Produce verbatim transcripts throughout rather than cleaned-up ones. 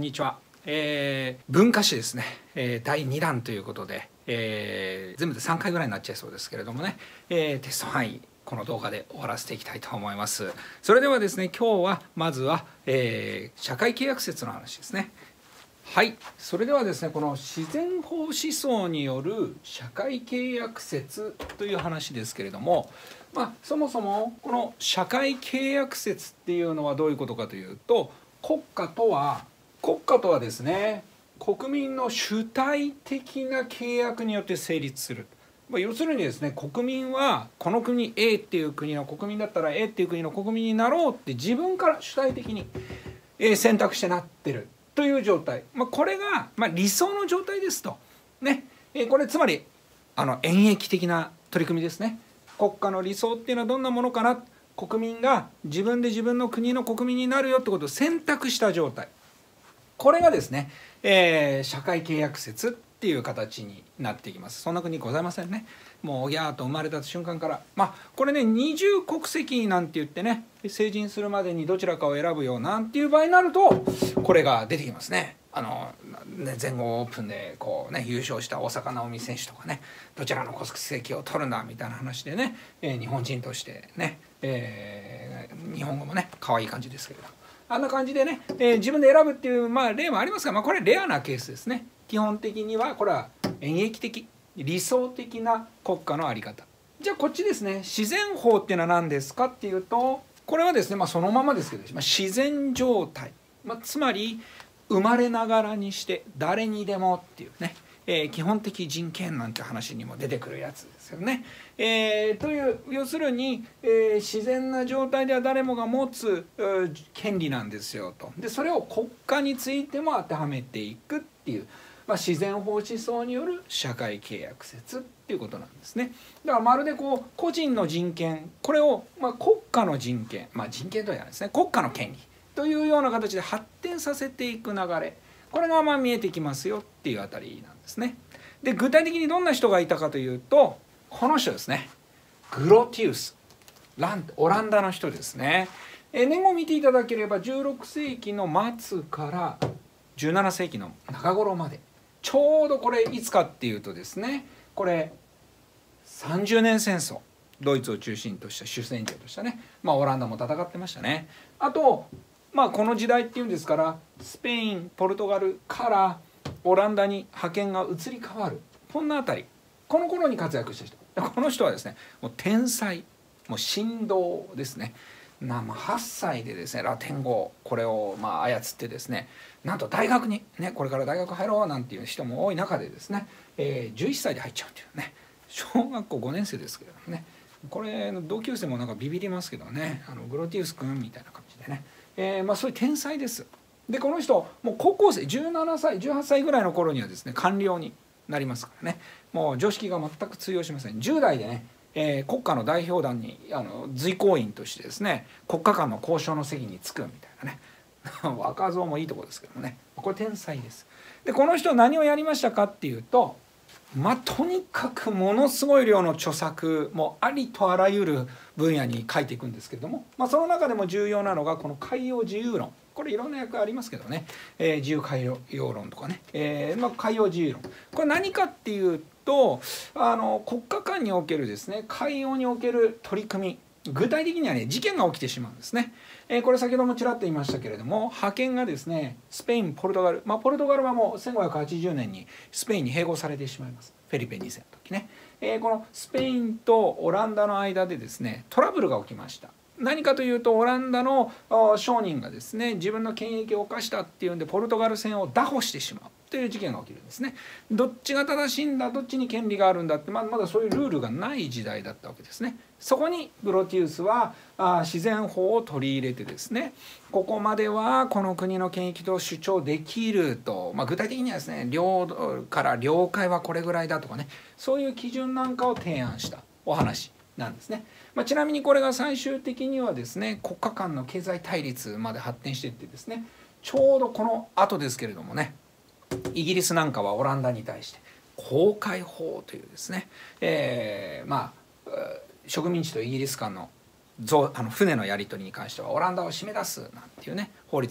んにちは。えー、文化史ですね、えー、だいにだんということで、えー、全部でさんかいぐらいになっちゃいそうですけれどもね、えー、テスト範囲この動画で終わらせていきたいと思います。それではですね、今日はまずは、えー、社会契約説の話ですね。はい、それではですね、この自然法思想による社会契約説という話ですけれども、まあ、そもそもこの社会契約説っていうのはどういうことかというと、国家とは国家とはですね、国民の主体的な契約によって成立する。要するにですね、国民はこの国 A っていう国の国民だったら A っていう国の国民になろうって自分から主体的に選択してなってるという状態、まあ、これがまあ理想の状態ですと、ね、これつまりあの演疫的な取り組みですね。国家の理想っていうのはどんなものかな、国民が自分で自分の国の国民になるよってことを選択した状態、これがですね、えー、社会契約説っていう形になっていきます。そんな国ございませんね。もうおぎゃーと生まれた瞬間から、まあこれね、二重国籍なんて言ってね、成人するまでにどちらかを選ぶよなんていう場合になるとこれが出てきますね。あのね、全豪オープンでこう、ね、優勝した大坂なおみ選手とかね、どちらの国籍を取るんだみたいな話でね、えー、日本人としてね、えー、日本語もね可愛い感じですけれど、あんな感じでね、えー、自分で選ぶっていう、まあ、例もありますが、まあ、これレアなケースですね。基本的にはこれは演疫的理想的な国家の在り方。じゃあこっちですね、自然法っていうのは何ですかっていうと、これはですね、まあ、そのままですけど、まあ、自然状態、まあ、つまり生まれながらにして誰にでもっていうね、えー、基本的人権なんて話にも出てくるやつですよね。えー、という要するに、えー、自然な状態では誰もが持つ権利なんですよと。でそれを国家についても当てはめていくっていう、まあ、自然法思想による社会契約説っていうことなんですね。だからまるでこう個人の人権、これを、まあ、国家の人権、まあ、人権とは言わないですね、国家の権利というような形で発展させていく流れ、これがまあ見えてきますよっていうあたりなんですね。で具体的にどんな人がいたかというと、この人ですね、グロティウス、ランオランダの人ですね。え年号を見ていただければじゅうろくせいきの末からじゅうななせいきの中頃まで、ちょうどこれいつかっていうとですね、これさんじゅうねん戦争、ドイツを中心とした主戦場としたね、まあ、オランダも戦ってましたね。あとまあこの時代っていうんですから、スペインポルトガルからオランダに覇権が移り変わる、こんなあたり、この頃に活躍した人、この人はですね、もう天才、もう神童ですね。まあはっさいでですね、ラテン語これをまあ操ってですね、なんと大学にね、これから大学入ろうなんていう人も多い中でですね、えー、じゅういっさいで入っちゃうっていうね、小学校ごねんせいですけれどもね、これの同級生もなんかビビりますけどね、あのグロティウス君みたいな感じでね、えー、まあそういう天才です。でこの人もう高校生じゅうななさいじゅうはっさいぐらいの頃にはですね、官僚になりますからね、もう常識が全く通用しません。じゅうだいでね、えー、国家の代表団にあの随行員としてですね、国家間の交渉の席に着くみたいなね若造もいいとこですけどもね、これ天才です。でこの人何をやりましたかっていうと、まあとにかくものすごい量の著作もありとあらゆる分野に書いていくんですけれども、まあ、その中でも重要なのがこの海洋自由論、これいろんな役ありますけどね、えー、自由海洋論とかね、えーまあ、海洋自由論、これ何かっていうと、あの国家間におけるですね、海洋における取り組み、具体的にはね、事件が起きてしまうんですね。えー、これ先ほどもちらっと言いましたけれども、覇権がですね、スペインポルトガル、まあ、ポルトガルはもうせんごひゃくはちじゅうねんにスペインに併合されてしまいます。フェリペにせいの時ね、えー、このスペインとオランダの間でですね、トラブルが起きました。何かというと、オランダの商人がですね、自分の権益を犯したっていうんでポルトガル船を拿捕してしまうという事件が起きるんですね。どっちが正しいんだ、どっちに権利があるんだって、まあ、まだそういうルールがない時代だったわけですね。そこにグロティウスはあ自然法を取り入れてですね、ここまではこの国の権益と主張できると、まあ、具体的にはですね、領土から領海はこれぐらいだとかね、そういう基準なんかを提案したお話なんですね。まあ、ちなみにこれが最終的にはですね、国家間の経済対立まで発展していってですね、ちょうどこの後ですけれどもね、イギリスなんかはオランダに対して航海法というですね、えー、まあ植民地とイギリス間のあの船のやり取りに関してはオランダを締め出すなんていうね、法律作って、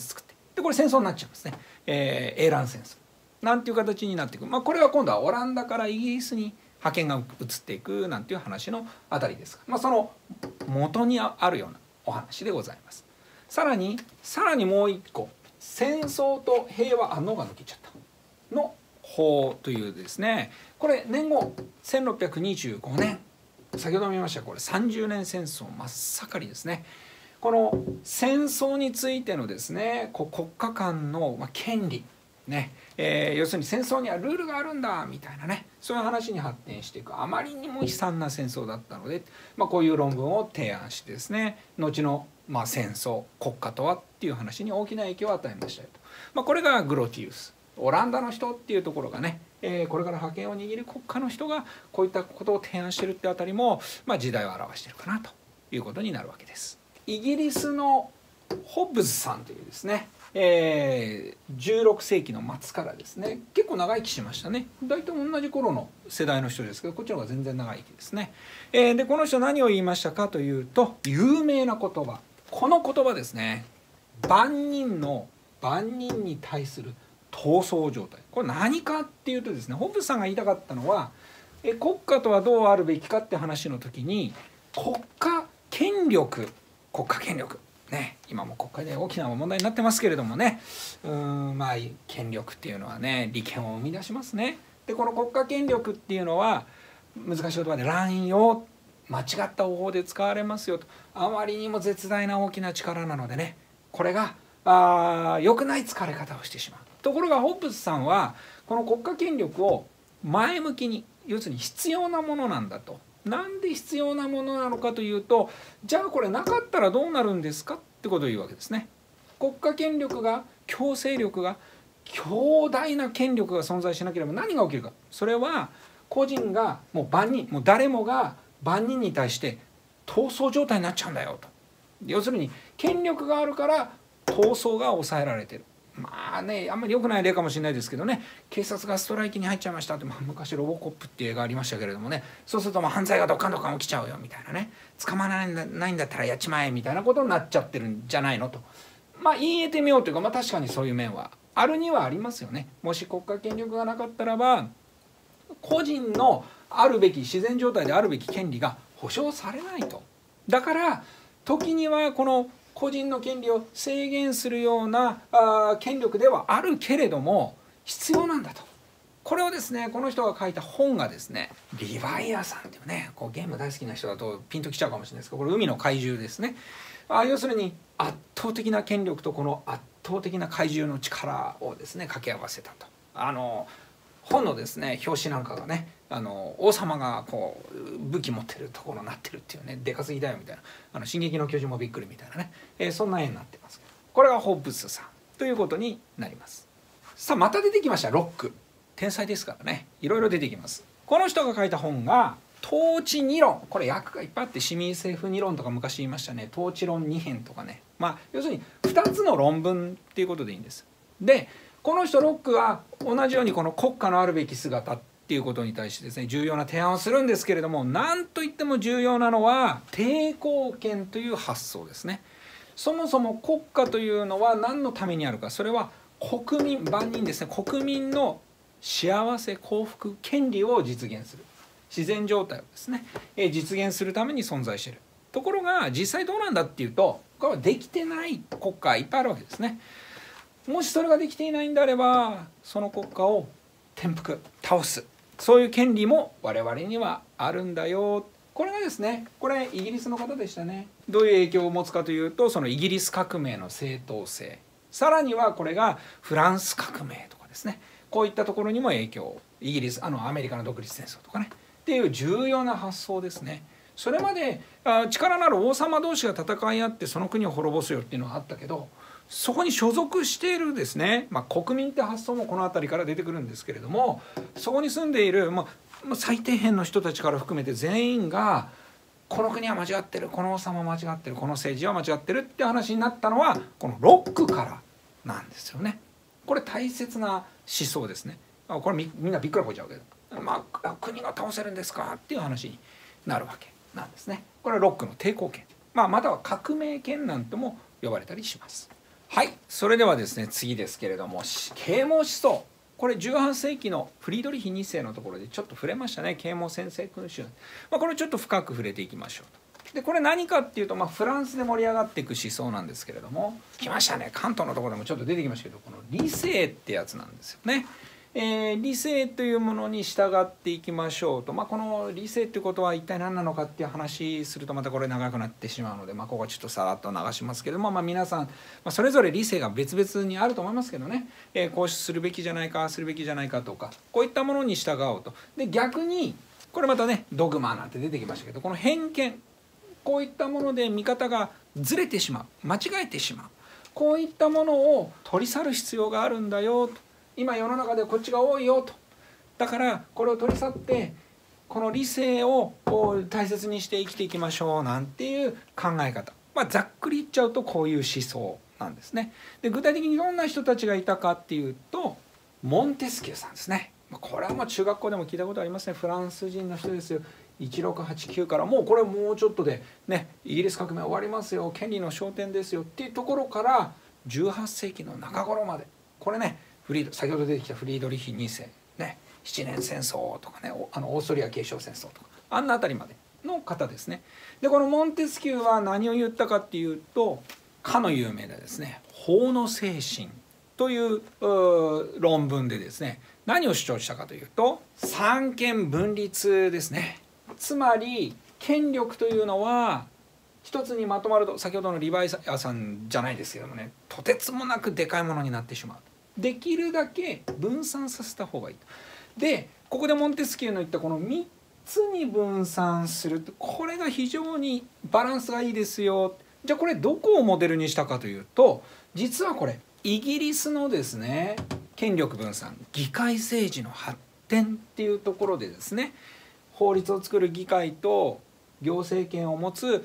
でこれ戦争になっちゃうんですね、えー、エーラン戦争なんていう形になっていく、まあ、これは今度はオランダからイギリスに覇権が移っていくなんていう話のあたりですが、まあ、その元にあるようなお話でございます。さらにさらにもう一個、戦争と平和、あ、脳が抜けちゃったの法というですね、これ年後せんろっぴゃくにじゅうごねん、先ほど見ましたこれさんじゅうねん戦争真っ盛りですね。この戦争についてのですね、こう国家間の権利ね、えー、要するに戦争にはルールがあるんだみたいなね、そういう話に発展していく、あまりにも悲惨な戦争だったので、まあ、こういう論文を提案してですね、後のまあ戦争国家とはっていう話に大きな影響を与えましたよと、まあ、これがグロティウス、オランダの人っていうところがね、えー、これから覇権を握る国家の人がこういったことを提案してるってあたりも、まあ、時代を表しているかなということになるわけです。イギリスのホッブズさんというですね、えー、じゅうろくせいきの末からですね、結構長生きしましたね。大体同じ頃の世代の人ですけど、こっちの方が全然長生きですね。えー、でこの人何を言いましたかというと、有名な言葉、この言葉ですね、万人の万人に対する闘争状態、これ何かっていうとですね、ホッブズさんが言いたかったのは、え国家とはどうあるべきかって話の時に、国家権力国家権力ね、今も国会で大きな問題になってますけれどもね、うーん、まあ権力っていうのはね、利権を生み出しますね。でこの国家権力っていうのは難しい言葉で乱用、間違った方法で使われますよと、あまりにも絶大な大きな力なのでね、これがあ良くない使われ方をしてしまう。ところがホッブズさんはこの国家権力を前向きに、要するに必要なものなんだと。なんで必要なものなのかというと、じゃあこれなかったらどうなるんですかってことを言うわけですね。国家権力が、強制力が、強大な権力が存在しなければ何が起きるか、それは個人がもう万人、もう誰もが万人に対して闘争状態になっちゃうんだよと。要するに権力があるから闘争が抑えられてる。まあね、あんまり良くない例かもしれないですけどね、警察がストライキに入っちゃいましたって、まあ、昔ロボコップっていう映画ありましたけれどもね、そうするともう犯罪がドカンドカン起きちゃうよみたいなね、捕まらないんだったらやっちまえみたいなことになっちゃってるんじゃないのと、まあ言い得てみようというか、まあ確かにそういう面はあるにはありますよね。もし国家権力がなかったらば、個人のあるべき自然状態であるべき権利が保障されないと。だから時にはこの個人の権利を制限するようなあ権力ではあるけれども必要なんだと。これをですね、この人が書いた本がですね、リヴァイアさんっていうね、こうゲーム大好きな人だとピンときちゃうかもしれないですけど、これ海の怪獣ですね。あ要するに圧倒的な権力とこの圧倒的な怪獣の力をですね掛け合わせたと。あの本のですね表紙なんかがね、あの王様がこう武器持ってるところになってるっていうね、でかすぎだよみたいな、あの進撃の巨人もびっくりみたいなね、えー、そんな絵になってますけど、これがホッブズさんということになります。さあまた出てきました、ロック。天才ですからね、いろいろ出てきます。この人が書いた本が統治二論、これ訳がいっぱいあって、市民政府二論とか昔言いましたね、統治論二編とかね、まあ要するにふたつの論文っていうことでいいんです。でこの人ロックは同じようにこの国家のあるべき姿っていうことに対してですね重要な提案をするんですけれども、何といっても重要なのは抵抗権という発想ですね。そもそも国家というのは何のためにあるか、それは国民、万人ですね、国民の幸せ幸福権利を実現する自然状態をですね実現するために存在している。ところが実際どうなんだっていうと、これはできてない国家いっぱいあるわけですね。もしそれができていないんであれば、その国家を転覆倒す、そういう権利も我々にはあるんだよ。これがですね、これイギリスの方でしたね。どういう影響を持つかというと、そのイギリス革命の正当性、さらにはこれがフランス革命とかですね、こういったところにも影響、イギリスあのアメリカの独立戦争とかねっていう重要な発想ですね。それまで力のある王様同士が戦い合ってその国を滅ぼすよっていうのはあったけど、そこに所属しているですね、まあ、国民って発想もこの辺りから出てくるんですけれども、そこに住んでいる、まあ、最底辺の人たちから含めて全員がこの国は間違ってる、この王様は間違ってる、この政治は間違ってるって話になったのはこのロックからなんですよね。これ大切な思想ですね。これ み, みんなびっくらこいちゃうけど、まあ、国が倒せるんですかっていう話になるわけなんですね。これはロックの抵抗権、まあ、または革命権なんとも呼ばれたりします。 はい、それではですね次ですけれども、啓蒙思想、これじゅうはっせいきのフリードリヒにせいのところでちょっと触れましたね。啓蒙専制君主、まあ、これちょっと深く触れていきましょうと。でこれ何かっていうと、まあ、フランスで盛り上がっていく思想なんですけれども、来ましたね、関東のところでもちょっと出てきましたけど、この理性ってやつなんですよね。えー、理性というものに従っていきましょうと、まあ、この理性ということは一体何なのかっていう話するとまたこれ長くなってしまうので、まあ、ここはちょっとさらっと流しますけども、まあ、皆さん、まあ、それぞれ理性が別々にあると思いますけどね、えー、こうするべきじゃないかするべきじゃないかとか、こういったものに従おうと。で逆にこれまたねドグマなんて出てきましたけど、この偏見、こういったもので見方がずれてしまう、間違えてしまう、こういったものを取り去る必要があるんだよと。今世の中でこっちが多いよと。だからこれを取り去ってこの理性を大切にして生きていきましょうなんていう考え方、まあ、ざっくり言っちゃうとこういう思想なんですね。で具体的にどんな人たちがいたかっていうと、モンテスキューさんですね。これはもう中学校でも聞いたことありますね。フランス人の人ですよ。いちろくはちきゅうからもうこれもうちょっとでねイギリス革命終わりますよ、権利の昇天ですよっていうところからじゅうはっせいきの中頃まで、これねフリード先ほど出てきたフリードリヒにせいね、七年戦争とかね、あのオーストリア継承戦争とかあんなあたりまでの方ですね。でこのモンテスキューは何を言ったかっていうと、かの有名なですね法の精神という論文でですね何を主張したかというと、三権分立ですね。つまり権力というのは一つにまとまると、先ほどのリヴァイアさんじゃないですけどもね、とてつもなくでかいものになってしまう。できるだけ分散させた方がいいと。でここでモンテスキューの言ったこのみっつに分散する、これが非常にバランスがいいですよ。じゃあこれどこをモデルにしたかというと、実はこれイギリスのですね権力分散、議会政治の発展っていうところでですね、法律を作る議会と行政権を持つ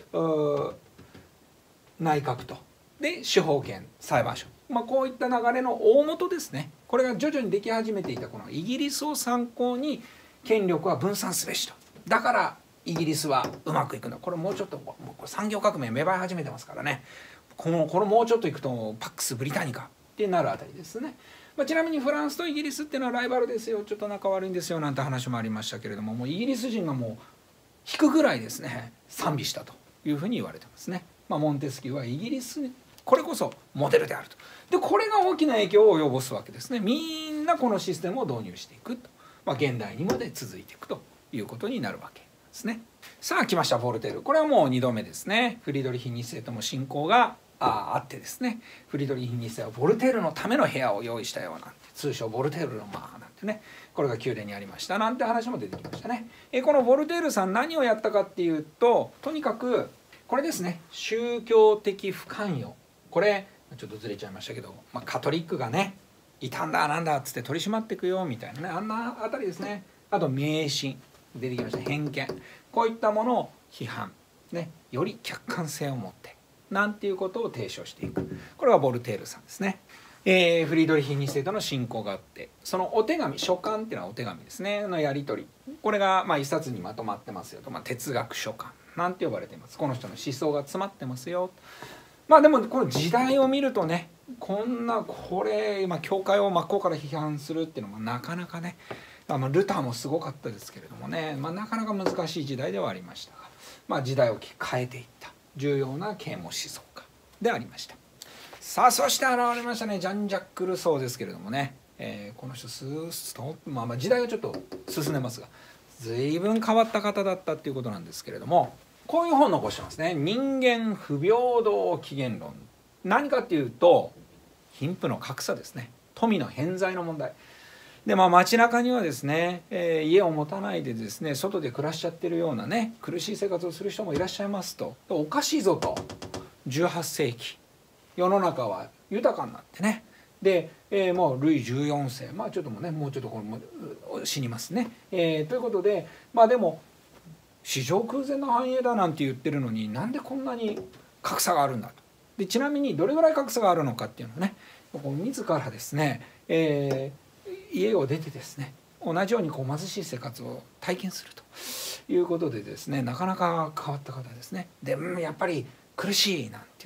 内閣とで司法権裁判所、まあ、こういった流れの大元ですね。これが徐々にでき始めていたこのイギリスを参考に権力は分散すべしと。だからイギリスはうまくいくの。これもうちょっともう産業革命芽生え始めてますからね、このこのもうちょっといくとパックスブリタニカってなるあたりですね。まあ、ちなみにフランスとイギリスっていうのはライバルですよ、ちょっと仲悪いんですよなんて話もありましたけれども、もうイギリス人がもう引くぐらいですね賛美したというふうに言われてますね。まあ、モンテスキューはイギリスこれこそモデルであると。でこれが大きな影響を及ぼすわけですね。みんなこのシステムを導入していくと、まあ、現代にまで続いていくということになるわけですね。さあ来ましたボルテール。これはもうにどめですね。フリードリヒにせいとも親交がああってですね、フリードリヒにせいはボルテールのための部屋を用意したようなんて、通称ボルテールの間なんてね、これが宮殿にありましたなんて話も出てきましたね。えこのボルテールさん何をやったかっていうと、とにかくこれですね、宗教的不関与、これちょっとずれちゃいましたけど、まあ、カトリックがねいたんだなんだっつって取り締まっていくよみたいなね、あんなあたりですね。あと迷信出てきました、偏見、こういったものを批判ね、より客観性を持ってなんていうことを提唱していく、これがボルテールさんですね。えー、フリードリヒにせいとの親交があって、そのお手紙、書簡っていうのはお手紙ですねのやり取り、これがまあ一冊にまとまってますよと、まあ、哲学書簡なんて呼ばれています。この人の思想が詰まってますよ。まあでもこの時代を見るとね、こんなこれ今教会を真っ向から批判するっていうのもなかなかね、あのルターもすごかったですけれどもね、まあ、なかなか難しい時代ではありましたが、まあ、時代を変えていった重要な啓蒙思想家でありました。さあそして現れましたね、ジャン・ジャック・ルソーですけれどもね、えー、この人スーッと、まあ、まあ時代はちょっと進んでますが随分変わった方だったっていうことなんですけれども、こういう本を残してますね。人間不平等起源論。何かっていうと貧富の格差ですね、富の偏在の問題で、まあ、街中にはですね、えー、家を持たないでですね外で暮らしちゃってるようなね苦しい生活をする人もいらっしゃいますと。おかしいぞと、じゅうはっせいき世の中は豊かになってね、で、えー、もうルイじゅうよんせい、まあちょっともうねもうちょっとこれも死にますね、えー、ということで、まあでも史上空前の繁栄だなんて言ってるのになんでこんなに格差があるんだと。でちなみにどれぐらい格差があるのかっていうのをね自らですね、えー、家を出てですね同じようにこう貧しい生活を体験するということでですね、なかなか変わった方ですね。で、うん、やっぱり苦しいなんて言って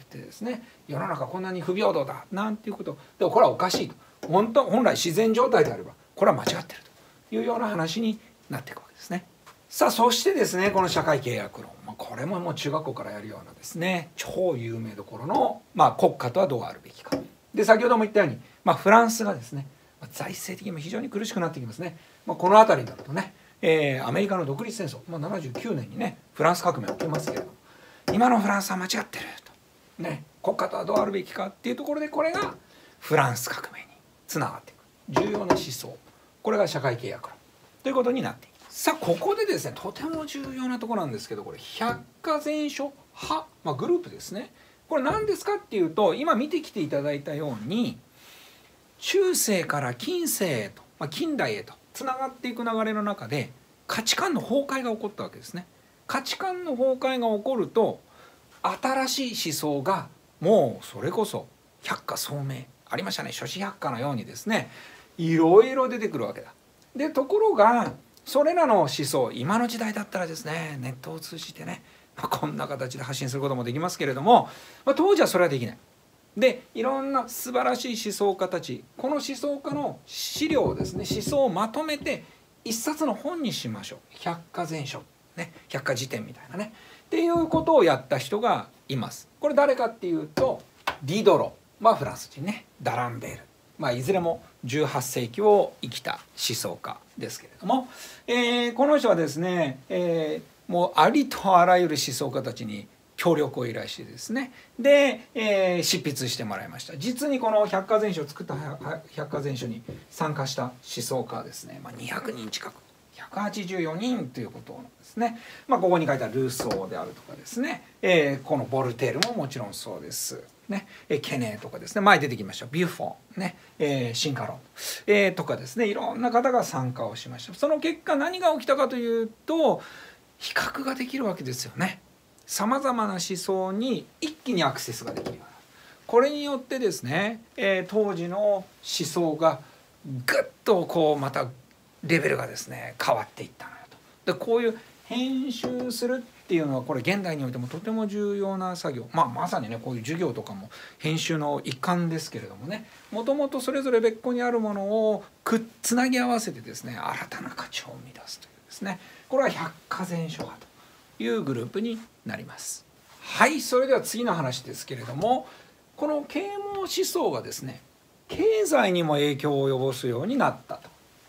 ってですね、世の中こんなに不平等だなんていうことでもこれはおかしいと、本当本来自然状態であればこれは間違ってるというような話になっていくわけですね。さあそしてですね、この社会契約論、まあ、これももう中学校からやるようなですね超有名どころの、まあ、国家とはどうあるべきかで、先ほども言ったように、まあ、フランスがですね財政的にも非常に苦しくなってきますね。まあ、この辺りになるとね、えー、アメリカの独立戦争、まあ、ななじゅうきゅうねんにねフランス革命起きますけれども、今のフランスは間違ってると、ね、国家とはどうあるべきかっていうところで、これがフランス革命につながっていく重要な思想、これが社会契約論ということになっていきます。さあここでですねとても重要なところなんですけど、これ百科全書派、まあ、グループですね。これ何ですかっていうと、今見てきていただいたように中世から近世へと、まあ、近代へとつながっていく流れの中で価値観の崩壊が起こったわけですね。価値観の崩壊が起こると新しい思想がもうそれこそ百科聡明ありましたね、諸子百科のようにですねいろいろ出てくるわけだ。でところがそれらの思想、今の時代だったらですねネットを通じてね、まあ、こんな形で発信することもできますけれども、まあ、当時はそれはできない。でいろんな素晴らしい思想家たち、この思想家の資料をですね思想をまとめて一冊の本にしましょう、百科全書、ね、百科事典みたいなねっていうことをやった人がいます。これ誰かっていうとディドロ、まあ、フランス人ね、ダランベール、まあ、いずれもじゅうはっせいきを生きた思想家ですけれども、えー、この人はですね、えー、もうありとあらゆる思想家たちに協力を依頼してですね、で、えー、執筆してもらいました。実にこの百科全書を作った百科全書に参加した思想家はですね、まあ、にひゃくにん近く、ひゃくはちじゅうよにんということなんですね。まあ、ここに書いてあるルーソーであるとかですね、えー、このボルテールももちろんそうです。ね、ケネーとかですね、前出てきましたビュフォン、ねえー、進化論、えー、とかですね、いろんな方が参加をしました。その結果何が起きたかというと、比較ができるわけですよね。さまざまな思想に一気にアクセスができるような、これによってですね、えー、当時の思想がぐっとこうまたレベルがですね変わっていったのよと。でこういう編集するっていうのはこれ現代においてもとても重要な作業、まあ、まさにねこういう授業とかも編集の一環ですけれどもね、もともとそれぞれ別個にあるものをくっつなぎ合わせてですね新たな価値を生み出すというですね、これは百科全書派というグループになります。はい、それでは次の話ですけれども、この啓蒙思想がですね経済にも影響を及ぼすようになったと。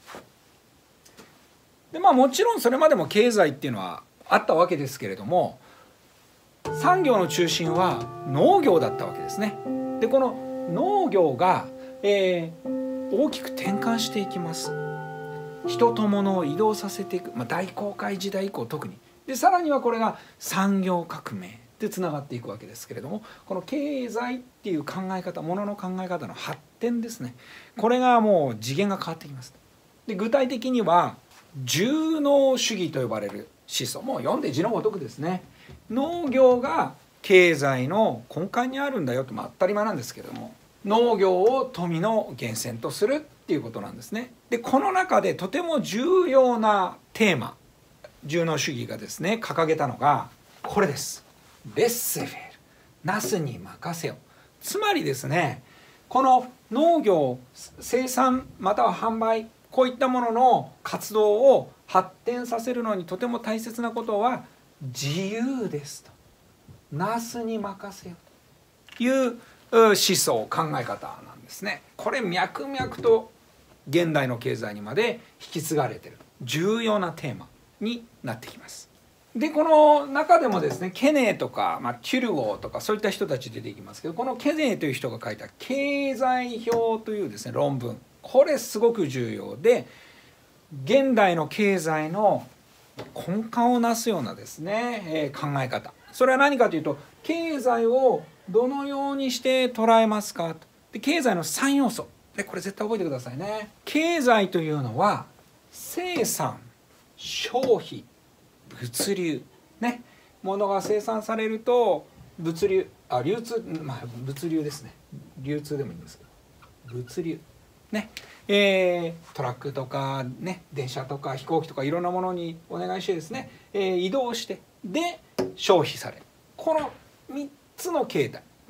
でまあもちろんそれまでも経済っていうのはあったわけですけれども、産業の中心は農業だったわけですね。でこの農業が、えー、大きく転換していきます。人と物を移動させていく、まあ、大航海時代以降特にで、さらにはこれが産業革命でつながっていくわけですけれども、この経済っていう考え方、ものの考え方の発展ですね、これがもう次元が変わってきます。で具体的には従農主義と呼ばれる思想、もう読んで字のごとくですね、農業が経済の根幹にあるんだよと、まあ、当たり前なんですけども、農業を富の源泉とするっていうことなんですね。でこの中でとても重要なテーマ、従農主義がですね掲げたのがこれです。レッセフェール、なすに任せよ。つまりですね、この農業生産または販売、こういったものの活動を発展させるのにとても大切なことは自由ですと。なすに任せよという思想、考え方なんですね。これ脈々と現代の経済にまで引き継がれている重要なテーマになってきます。でこの中でもですねケネーとか、まあ、キュルゴーとかそういった人たち出てきますけど、このケネーという人が書いた経済表というですね論文、これすごく重要で、現代の経済の根幹をなすようなですね、えー、考え方、それは何かというと、経済をどのようにして捉えますかと。で経済のさん要素で、これ絶対覚えてくださいね。経済というのは生産、消費、物流ね、物が生産されると物流、あ流通、まあ物流ですね、流通でもいいんですけど、物流ね、えー、トラックとかね、電車とか飛行機とかいろんなものにお願いしてですね、えー、移動してで消費される、このみっつの経済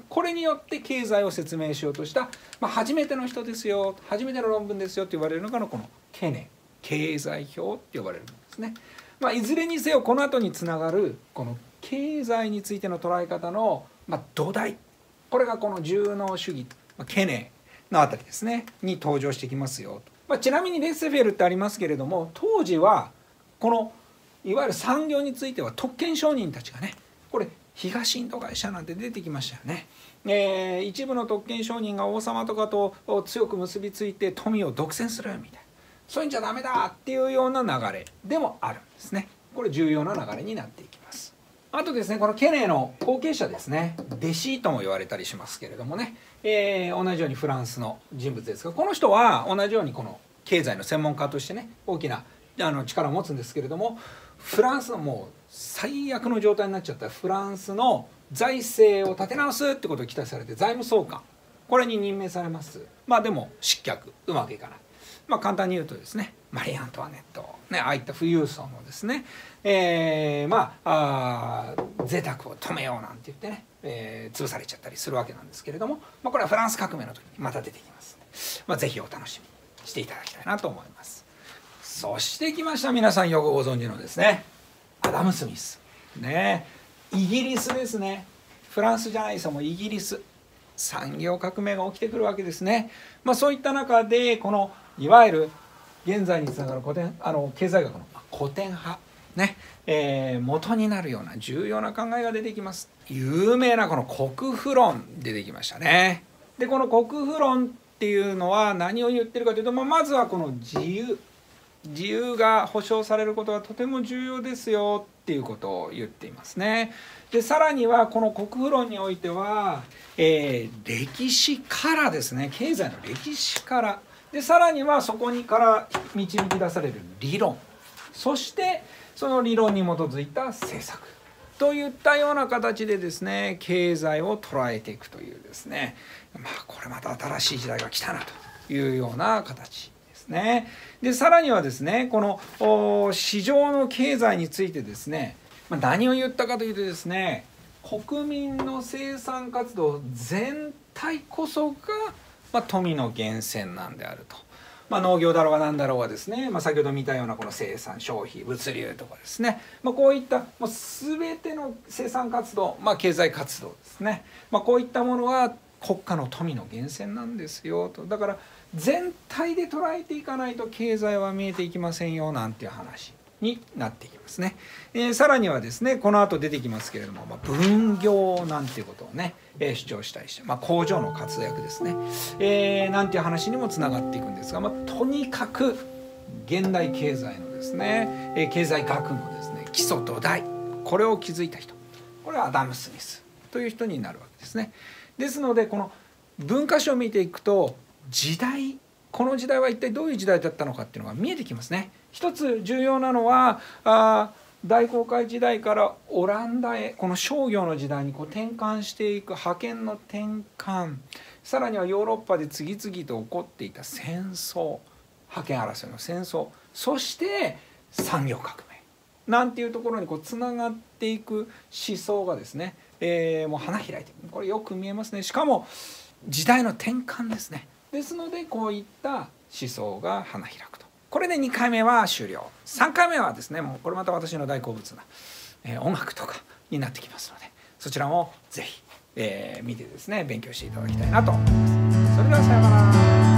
これによって経済を説明しようとした、まあ、初めての人ですよ、初めての論文ですよと言われるのがこのケネ経済表って呼ばれるんですね。まあ、いずれにせよこの後につながるこの経済についての捉え方の、まあ、土台、これがこの重農主義、まあ、ケネのあたりですねに登場してきますよと。まあ、ちなみにレッセフェルってありますけれども、当時はこのいわゆる産業については特権商人たちがね、これ東インド会社なんて出てきましたよね。えー、一部の特権商人が王様とかと強く結びついて富を独占するみたいな、そういうんじゃダメだっていうような流れでもあるんですね。これ重要な流れになっていきます。あとですね、このケネの後継者ですね、弟子とも言われたりしますけれどもね、えー、同じようにフランスの人物ですが、この人は同じようにこの経済の専門家としてね大きなあの力を持つんですけれども、フランスのもう最悪の状態になっちゃったフランスの財政を立て直すってことを期待されて財務総監、これに任命されます。まあでも失脚、うまくいかない。まあ簡単に言うとですね、マリー・アントワネット、ね、ああいった富裕層のですね、えー、まあ、あ贅沢を止めようなんて言ってね、えー、潰されちゃったりするわけなんですけれども、まあ、これはフランス革命の時にまた出てきますので、まあ、ぜひお楽しみにしていただきたいなと思います。そしてきました、皆さんよくご存知のですねアダム・スミスね、イギリスですね。フランスじゃないですよ、もうイギリス、産業革命が起きてくるわけですね。まあ、そういった中でこのいわゆる現在につながる古典あの経済学の古典派ね、えー、元になるような重要な考えが出てきます。有名なこの国富論出てきましたね。でこの国富論っていうのは何を言ってるかというと、まあ、まずはこの自由自由が保障されることがとても重要ですよっていうことを言っていますね。でさらにはこの国富論においては、えー、歴史からですね、経済の歴史からで、さらにはそこにから導き出される理論、そしてその理論に基づいた政策といったような形でですね経済を捉えていくというですね、まあこれまた新しい時代が来たなというような形ですね。でさらにはですね、この市場の経済についてですね、まあ、何を言ったかというとですね、国民の生産活動全体こそが、まあ、富の源泉なんであると。まあ、農業だろうが何だろうがですね、まあ、先ほど見たようなこの生産消費物流とかですね、まあ、こういったもう全ての生産活動、まあ、経済活動ですね、まあ、こういったものは国家の富の源泉なんですよと。だから全体で捉えていかないと経済は見えていきませんよなんていう話になっていきますね。えー、さらにはですね、この後出てきますけれども、まあ、分業なんていうことをね、えー、主張したりして、まあ、工場の活躍ですね、えー、なんていう話にもつながっていくんですが、まあ、とにかく現代経済のですね、えー、経済学のですね基礎土台、これを築いた人、これはアダム・スミスという人になるわけですね。ですのでこの文化史を見ていくと時代、この時代は一体どういう時代だったのかっていうのが見えてきますね。一つ重要なのはあ大航海時代からオランダへこの商業の時代にこう転換していく覇権の転換、さらにはヨーロッパで次々と起こっていた戦争、覇権争いの戦争、そして産業革命なんていうところにこうつながっていく思想がですね、えー、もう花開いている、これよく見えますね。しかも時代の転換ですね。ですのでこういった思想が花開くと。これでにかいめは終了。さんかいめはですね、もうこれまた私の大好物な、えー、音楽とかになってきますので、そちらもぜひ、えー、見てですね勉強していただきたいなと思います。それではさようなら。